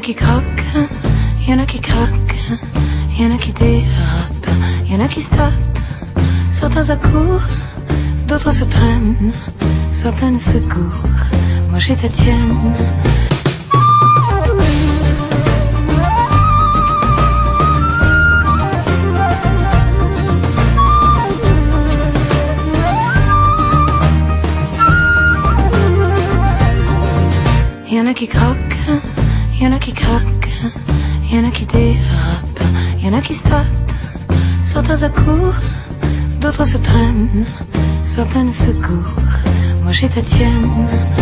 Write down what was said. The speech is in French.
qui croquent, y en a qui craquent, y en a qui dérapent, y en a qui statent. Certains accourent, d'autres se traînent, certaines se courent. Moi j'ai ta tienne. Y en a qui croquent, y en a qui craquent, y en a qui dérapent, y en a qui statent. Certains accourent, d'autres se traînent, certaines se courent. Moi j'ai ta tienne.